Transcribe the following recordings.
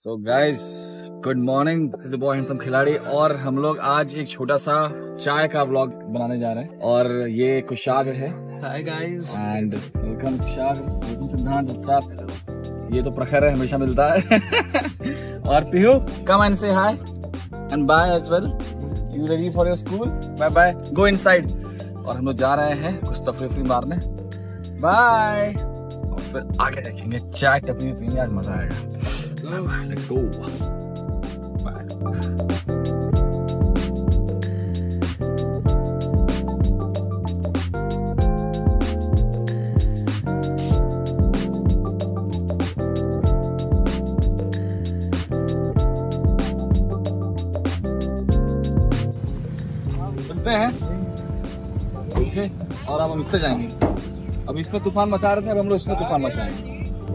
So guys good morning, this is boy handsome खिलाड़ी। और हम लोग आज एक छोटा सा चाय का व्लॉग बनाने जा रहे हैं। और ये कुशाग है। Hi guys and welcome Kushag, welcome Siddhant साहब। ये तो प्रखर है, हमेशा मिलता है। और Pihu come and say hi and bye as well. You ready for your school? Bye bye, go inside. और हम लोग जा रहे हैं कुछ तफरीफी मारने। बाय। और फिर आगे देखेंगे, चाय टपरी पीएंगे, आज मजा आएगा। Let's go. Bye. चलते हैं, ठीक है। और अब हम इससे जाएंगे। अब इसमें तूफान मचा रहे थे, अब हम लोग इसमें तूफान मचाएंगे।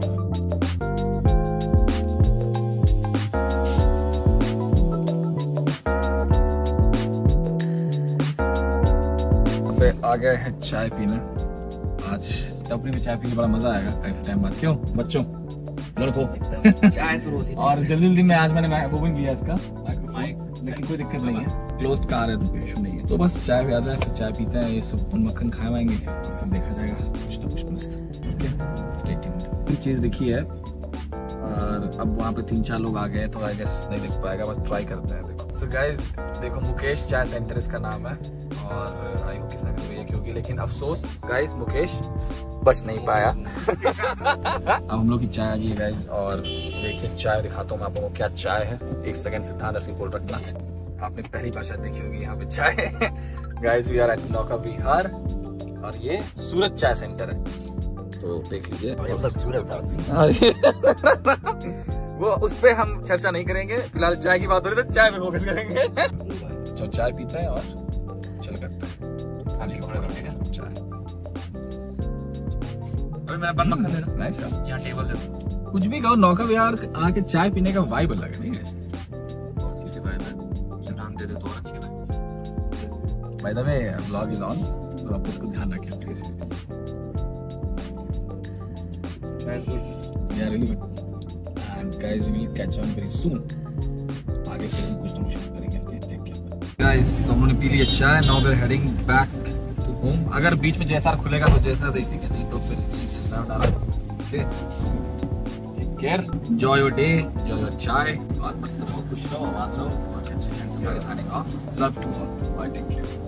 आ गए हैं चाय पीने। आज टपरी में चाय पीने बड़ा मजा आएगा काफी टाइम बाद। क्यों बच्चों, लड़कों? चाय तो रोज। और जल्दी में आज मैंने वो भी लिया इसका माइक, लेकिन कोई दिक्कत नहीं है, क्लोज्ड कार है तो कोई इशू नहीं है। तो बस चाय भी आ जाए, फिर चाय पीते हैं, ये सब मक्खन खाएंगे, फिर देखा जाएगा कुछ ना कुछ मस्त। Stay tuned. चीज दिखी है और अब वहाँ पे 3-4 लोग आ गए, तो आई गेस नहीं दिख पाएगा, बस ट्राई करते हैं। देखो सो गाइस, देखो मुकेश चाय सेंटर इसका नाम है। और आई होप किसने ये क्योंकि, लेकिन अफसोस गाइस मुकेश बच नहीं पाया। अब हम लोग की चाय आ गई है गाइस, और देखिए चाय दिखाता हूँ मैं आप लोगों को क्या चाय है। एक सेकंड से था ऐसे बोल रखना। आपने पहली बार शायद देखी होगी यहाँ पे चाय। गाइस वी आर एट नौका विहार, और ये सूरत चाय सेंटर है, तो देख लीजिए। वो उस पे हम चर्चा नहीं करेंगे, फिलहाल चाय की बात हो रही है तो चाय पे फोकस करेंगे। तो चाय पीते हैं और चल करते हैं। चाय अरे मेरा बन मक्खन दे रहा है, यहाँ टेबल दे। कुछ भी कहो, नौका विहार आके चाय पीने का वाइब अलग है, नहीं है? नाम दे दे तो अच्छी लगे। By the way vlog is on, तो आप इसको ध्यान रखें please. Yeah, really good. And guys, we will catch on very soon. आगे फिर कुछ ना कुछ करेंगे। Take care. Guys, तो हम लोगों ने पी लिया चाय। Now we're heading back to home. अगर बीच में जैसा खुलेगा तो जैसा देखेंगे, नहीं तो फिर इसे सर्व डाला। Okay. Take care. Enjoy your day. Enjoy your चाय। और मस्त रहो, खुश रहो, आबाद रहो। और अच्छे हैं सब। Signing off. Love to all. Bye. Take care.